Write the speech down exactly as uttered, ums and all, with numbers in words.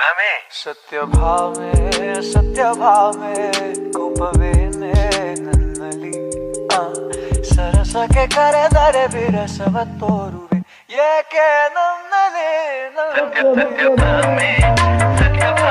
ಸತ್ಯಭಾಮೆ ಸತ್ಯಭಾಮೆ ಕೋಪವೇನೆ ನನ್ನಲ್ಲಿ ಆ ಸರಸಕ್ಕೆ ಕರೆದರೆ ವಿರಸವ ತೋರುವೆ ಏಕೆ ನನ್ನಲ್ಲಿ ಸತ್ಯಭಾಮೆ ಸತ್ಯಭಾಮೆ